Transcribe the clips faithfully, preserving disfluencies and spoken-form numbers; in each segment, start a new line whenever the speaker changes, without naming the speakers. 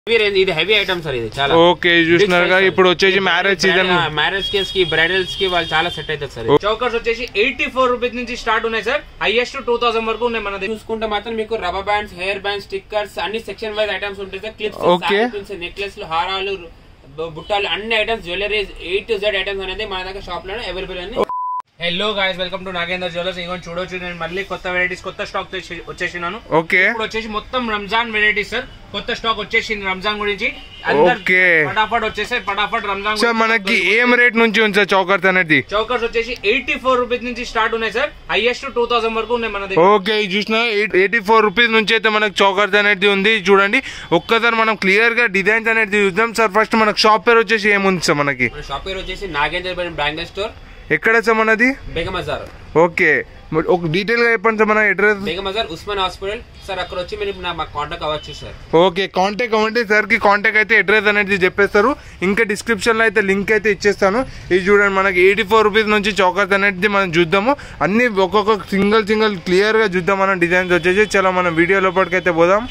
ఇది heavy item sir, ఇది చాలా
ఓకే చూస్తున్నారుగా. ఇప్పుడు వచ్చేసి మ్యారేజ్ సీజన్,
మ్యారేజ్ కేస్ కి బ్రైడల్స్ కి వాళ్ళు చాలా సెట్ అవుతుంది సార్. చౌకర్స్ వచ్చేసి ఎయిటీ ఫోర్ రూపీస్ నుంచి స్టార్ట్ ఉన్నాయి సార్, హైయెస్ట్ టూ థౌసండ్ వరకు ఉన్నాయి. మన చూసుకుంటే మాత్రం మీకు rubber bands, hair bands, stickers అన్ని సెక్షన్ వైజ్ ఐటమ్స్ ఉంటాయి సార్. క్లిప్స్, నెక్లెస్, హారాలు, బుట్టాలు అన్ని items, jewellery A to Z items అనేది మన దగ్గర షాప్ లో అవైలబుల్ ఉంది. Hello guys, welcome to Nagendra jewellers. ఇదిగోండి చూడొచ్చు, నేను మళ్ళీ కొత్త వెరైటీస్, కొత్త స్టాక్ వచ్చేసినాను.
ఓకే,
ఇప్పుడు వచ్చేసి మొత్తం రంజాన్ వెరైటీస్ సార్, కొత్త స్టాక్ వచ్చేసింది రంజాన్ గురించి.
ఓకే,
ఫటాఫట్ వచ్చేసాయి, ఫటాఫట్ రంజాన్.
సార్ మనకి ఏం రేట్ నుంచి ఉంది సార్ చౌకర్స్ అనేది?
చౌకర్స్ వచ్చేసి ఎయిటీ ఫోర్ రూపీస్ నుంచి స్టార్ట్ ఉన్నాయి సార్, హైయెస్ట్ టూ థౌసండ్ వరకు ఉన్నాయి మన దగ్గర.
ఓకే, చూసిన ఎయిటీ ఫోర్ రూపీస్ నుంచి అయితే మనకు చౌకర్స్ అనేది ఉంది. చూడండి ఒక్కసారి మనం క్లియర్ గా డిజైన్స్ అనేది చూద్దాం సార్. ఫస్ట్ మనకు షాప్ పేరు వచ్చేసి ఏముంది సార్ మనకి?
షాప్ పేరు వచ్చేసి నాగేంద్ర బ్యాంగిల్ స్టోర్.
ఎక్కడ సార్ మనది?
బేగం బజార్.
ఓకే, ఒక డీటెయిల్ గా చెప్పండి సార్ మన address.
Begum Bazaar, Osman hospital sir. అక్కడ వచ్చి మీరు మాకు కాంటాక్ట్ అవ్వచ్చు సార్.
ఓకే, కాంటాక్ట్ అవ్వండి సార్ కి. కాంటాక్ట్ అయితే అడ్రస్ అనేది చెప్పేస్తారు, ఇంకా డిస్క్రిప్షన్ లో అయితే లింక్ అయితే ఇచ్చేస్తాను. ఇది చూడండి, మనకి ఎయిటీ ఫోర్ రూపీస్ నుంచి చౌకర్స్ అనేది మనం చూద్దాము. అన్ని ఒక్కొక్క సింగిల్ సింగిల్ క్లియర్ గా చూద్దాం మనం డిజైన్స్ వచ్చేసి. చలో మనం వీడియో లోపలికి అయితే పోదాం.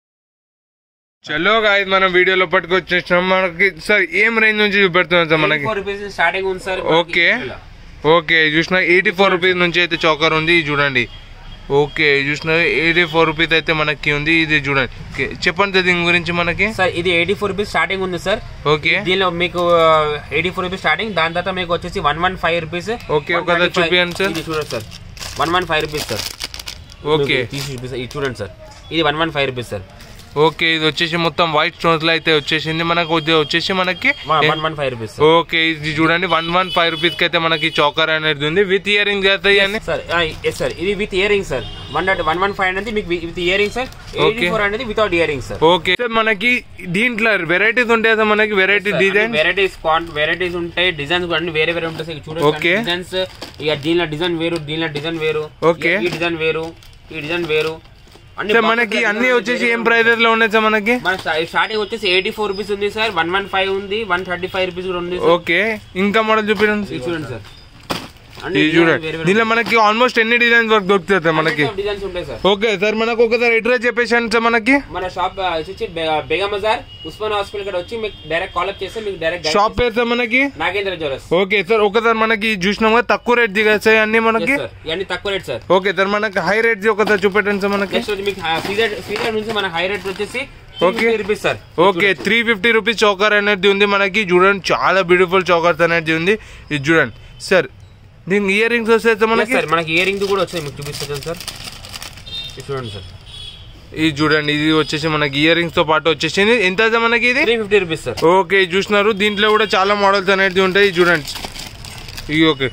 చలో గాయ్స్, మనం వీడియో లోపలికి వచ్చేసినాం. మనకి సార్ ఏం రేంజ్ నుంచి చూపెడుతున్నాం సార్ మనకి?
స్టార్టింగ్ ఉంది సార్.
ఓకే ఓకే, చూసిన ఎయిటీ ఫోర్ రూపీస్ నుంచి అయితే చౌకర్ ఉంది. చూడండి, ఓకే చూసిన ఎయిటీ ఫోర్ రూపీస్ అయితే మనకి ఉంది. ఇది చూడండి, చెప్పండి సార్ దీని గురించి మనకి.
సార్ ఇది ఎయిటీ ఫోర్ రూపీస్ స్టార్టింగ్ ఉంది సార్.
ఓకే,
దీనిలో మీకు ఎయిటీ ఫోర్ రూపీస్ స్టార్టింగ్, దాని తర్వాత మీకు వచ్చేసి one one five rupees.
Okay, ఒకసారి చూపించండి సార్.
ఇది చూడండి sir, one one five rupees sir.
Okay,
ఇది చూడండి సార్, ఇది one one five rupees sir.
Okay, ఇది వచ్చేసి మొత్తం వైట్ స్టోన్స్ లో అయితే వచ్చేసింది మనకు. వచ్చేసి మనకి
one one five rupees.
Okay, ఇది చూడండి వన్ వన్ ఫైవ్ రూపీస్ కి అయితే మనకి చౌకర్ అనేది ఉంది. విత్ ఇయర్ రింగ్స్ అవుతాయి
సార్. ఇది with ear ring sir. One one one five అనేది మీకు with ear ring sir. Eighty four అనేది without ear ring sir.
Okay, మనకి దీంట్లో వెరైటీస్ ఉంటాయి సార్ మనకి. వెరైటీ డిజైన్
వెరైటీస్ వెరైటీస్ ఉంటాయి, డిజైన్స్ అన్ని వేరే వేరే ఉంటాయి. చూడండి డిజైన్స్, ఇక దీనిలో డిజైన్ వేరు, దీనిలో డిజైన్ వేరు.
ఓకే,
ఈ డిజైన్ వేరు, ఈ డిజైన్ వేరు.
మనకి అన్ని వచ్చేసి ఏం ప్రైజెస్ లో ఉన్నాయి సార్ మనకి?
మన స్టార్టింగ్ వచ్చేసి ఎయిటీ ఫోర్ రూపీస్ ఉంది సార్, వన్ వన్ ఫైవ్ ఉంది, వన్ థర్టీ ఫైవ్ రూపీస్ కూడా ఉంది.
ఓకే, ఇంకా మోడల్ చూపించండి.
చూడండి సార్,
చూడండి దీనిలో మనకి ఆల్మోస్ట్ ఎన్ని డిజైన్స్ వర్క్ దొరుకుతాయి సార్ మనకి?
డిజైన్స్ ఉంటాయి సార్.
ఓకే సార్, మనకు ఒకసారి అడ్రస్ చెప్పేసాను సార్ మనకి.
మన షాప్ వచ్చి బేగం బజార్, ఉస్మాన్ హాస్పిటల్ ఇక్కడ వచ్చి మీకు డైరెక్ట్ కాల్ అప్ చేస్తే మీకు డైరెక్ట్.
షాప్ పేరు సార్ మనకి
నాగేంద్ర జ్యువెలర్స్.
ఓకే సార్, ఒకసారి మనకి చూసినాం కదా తక్కువ రేట్ దిగాయి అన్ని మనకి.
అన్ని తక్కువ రేట్ సార్.
ఓకే సార్, మనకి హై రేట్ ఒకసారి చూపెట్టండి సార్ మనకి.
సీజర్ నుంచి మన హై రేట్ వచ్చేసి
sir. Okay, three fifty rupees choker అనేది ఉంది మనకి. చూడండి చాలా బ్యూటిఫుల్ చౌకర్స్ అనేది ఉంది. ఇది చూడండి సార్, దీనికి ఇయర్ రింగ్స్ వస్తాయి మనకి.
మనకి ఇయర్ రింగ్ కూడా వచ్చాయి, మీకు చూపిస్తాను సార్. చూడండి సార్,
ఇది చూడండి, ఇది వచ్చేసి మనకి ఇయర్ రింగ్స్ తో పాటు వచ్చేసింది. ఎంత మనకి ఇది?
Three fifty rupees sir.
Okay, చూస్తున్నారు దీంట్లో కూడా చాలా మోడల్స్ అనేది ఉంటాయి. చూడండి ఇది. ఓకే,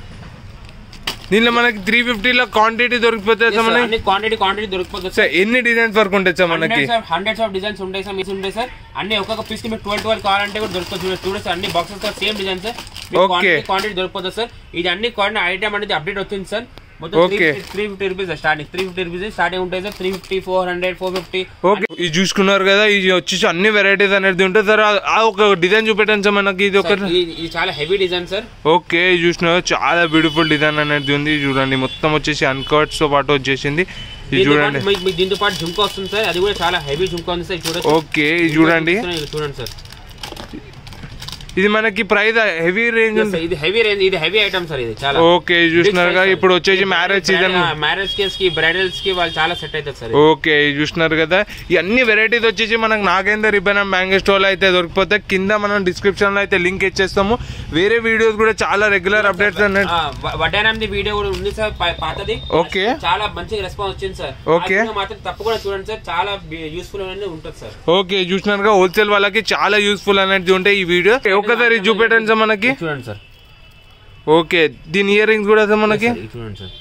దీనిలో మనకి త్రీ ఫిఫ్టీ లో క్వాంటిటీ దొరికిపోతాయి సార్ మనకి.
క్వాంటిటీ క్వాంటిటీ దొరికిపోతుంది సార్.
ఎన్ని డిజైన్స్ వరకు ఉంటాయి సార్ మనకి?
హండ్రెడ్స్ ఆఫ్ డిజైన్స్ ఉంటాయి సార్, మీకు ఉంటాయి సార్. అన్ని ఒక్కొక్క పీస్ కి మీకు ట్వెల్వ్ ట్వెల్వ్ కావాలంటే కూడా దొరుకుతుంది. చూడండి అన్ని బాక్సెస్ తో సేమ్ డిజైన్ సార్. క్వాంటిటీ దొరికిపోతుంది సార్. ఇది అన్ని క్వాంటిటీ ఐటమ్ అనేది అప్డేట్ వచ్చింది sir. Three fifty rupees starting, three fifty rupees starting ఉంటాయి sir. Three fifty, four hundred, four fifty.
Okay, ఇది చూసుకున్నారు కదా, ఇది వచ్చేసి అన్ని వెరైటీస్ అనేది ఉంటాయి సార్. ఆ ఒక డిజైన్ చూపెట్టాను సార్ మనకి. ఇది ఒక
ఇది చాలా హెవీ డిజైన్ సార్.
ఓకే, ఇది చూసినారు చాలా బ్యూటిఫుల్ డిజైన్ అనేది ఉంది. చూడండి మొత్తం వచ్చేసి అన్కట్స్ తో పాటు వచ్చేసింది. ఇది చూడండి,
దీంతో పాటు జుంకా వస్తుంది సార్. అది కూడా చాలా హెవీ జుంకా ఉంది సార్. చూడండి.
ఓకే, ఇది చూడండి
చూడండి సార్,
ఇది మనకి ప్రైస్ హెవీ రేంజ్ ఉంది.
ఇది హెవీ రేంజ్, ఇది హెవీ ఐటమ్ సార్. ఇది చాలా
ఓకే, చూస్తున్నారు ఇప్పుడు వచ్చేసి మ్యారేజ్ సీజన్,
మ్యారేజ్ కేస్ కి బ్రైడల్స్ కి వాళ్ళు చాలా సెట్ అవుతుంది సార్.
ఓకే, చూస్తున్నారు కదా, ఈ అన్ని వెరైటీస్ వచ్చేసి మనకు Nagender ribbon and bangle store లో అయితే దొరికిపోతాయి. కింద మనం డిస్క్రిప్షన్ లో అయితే లింక్ ఇచ్చేస్తాము. వేరే వీడియోస్ కూడా చాలా రెగ్యులర్ అప్డేట్స్
వడ్డానంది వీడియో కూడా ఉంది సార్, పాతది.
ఓకే,
చాలా మంచి రెస్పాన్స్ వచ్చింది సార్. ఓకే, మాత్రం తప్పకుండా చూడండి సార్, చాలా యూస్ఫుల్ అనేది ఉంటుంది సార్.
ఓకే, చూస్తున్నారు హోల్సేల్ వాళ్ళకి చాలా యూస్ఫుల్ అనేది ఉంటాయి ఈ వీడియో. ఒకసారి చూపెట్టండి సార్ మనకి.
చూడండి సార్.
ఓకే, దీని ఇయర్ రింగ్స్ కూడా సార్ మనకి.
చూడండి sir,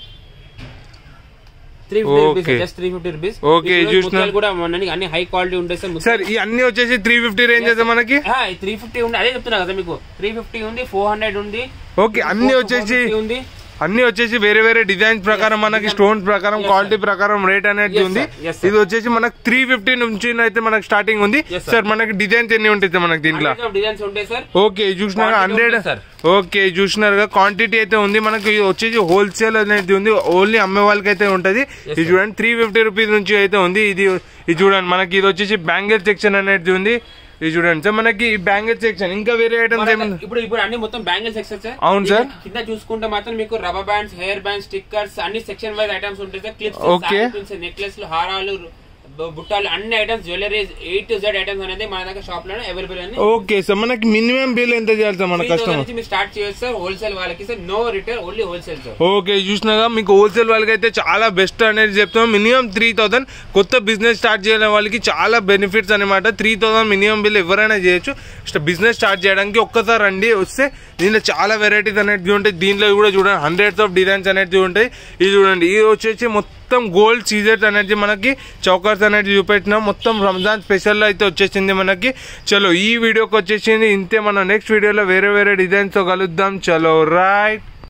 three fifty just three fifty rupees.
Okay, చూస్తున్నారు
కూడా అన్ని హై క్వాలిటీ ఉంటాయి సార్.
సార్ ఈ అన్ని వచ్చేసి త్రీ ఫిఫ్టీ రేంజ్ అయితే మనకి.
త్రీ ఫిఫ్టీ ఉంది, అదే చెప్తున్నా కదా మీకు. త్రీ ఫిఫ్టీ ఉంది, ఫోర్ హండ్రెడ్ ఉంది.
ఓకే, అన్ని వచ్చేసి ఉంది, అన్ని వచ్చేసి వేరే వేరే డిజైన్స్ ప్రకారం మనకి స్టోన్స్ ప్రకారం క్వాలిటీ ప్రకారం రేట్ అనేది ఉంది. ఇది వచ్చేసి మనకి త్రీ ఫిఫ్టీ నుంచి అయితే మనకి స్టార్టింగ్ ఉంది సార్. మనకి డిజైన్స్ ఎన్ని ఉంటాయి మనకి దీంట్లో? ఓకే, చూసినారు హండ్రెడ్. ఓకే, చూసినారుగా క్వాంటిటీ అయితే ఉంది మనకి. వచ్చేసి హోల్సేల్ అనేది ఉంది, ఓన్లీ అమ్మే వాళ్ళకి అయితే ఉంటది. ఇది చూడండి త్రీ ఫిఫ్టీ రూపీస్ నుంచి అయితే ఉంది. ఇది ఇది చూడండి మనకి. ఇది వచ్చేసి బ్యాంగిల్ సెక్షన్ అనేది ఉంది. ఇది చూడండి సార్ మనకి బ్యాంగిల్ సెక్షన్ ఇంకా వేరే ఐటమ్స్ ఏమన్నా
ఇప్పుడు ఇప్పుడు అన్ని మొత్తం బ్యాంగిల్ సెక్షన్ సార్.
అవును సార్.
కింద చూసుకుంటే మాత్రం మీకు rubber bands, hair bands, stickers అన్ని సెక్షన్ వైజ్ ఐటమ్స్ ఉంటాయి సార్. క్లిప్స్, నెక్లెస్, హారాలు, బుట్టాలు అన్ని ఐటమ్స్, jewelleries A to Z items అనేది మన దగ్గర షాప్ లో అవైలబుల్ అని.
ఓకే సార్ మనకి మినిమం బిల్ ఎంత చేయాలి సార్ మన కస్టమర్?
మీరు స్టార్ట్ చేయొచ్చు సార్. హోల్సేల్ వాళ్ళకి sir no retail, only wholesale sir.
Okay చూసినాగా మీకు హోల్సేల్ వాళ్ళకి అయితే చాలా బెస్ట్ అనేది చెప్తాం. మినిమం త్రీ థౌసండ్ కొత్త బిజినెస్ స్టార్ట్ చేయడం వాళ్ళకి చాలా బెనిఫిట్స్ అనమాట. త్రీ థౌసండ్ మినిమం బిల్ ఎవరైనా చేయొచ్చు బిజినెస్ స్టార్ట్ చేయడానికి. ఒక్కసారి రండి వస్తే దీంట్లో చాలా వెరైటీస్ అనేది ఉంటాయి. దీంట్లో కూడా చూడండి హండ్రెడ్స్ ఆఫ్ డిజైన్స్ అనేది ఉంటాయి. ఇది చూడండి ఇది వచ్చేసి మొత్తం గోల్డ్ సీజర్స్ అనేది మనకి చౌకర్స్ అనేది చూపెట్టినాం. మొత్తం రంజాన్ స్పెషల్ అయితే వచ్చేసింది మనకి. చలో ఈ వీడియోకి వచ్చేసింది ఇంతే. మనం నెక్స్ట్ వీడియోలో వేరే వేరే డిజైన్స్ తో కలుద్దాం. చలో రైట్.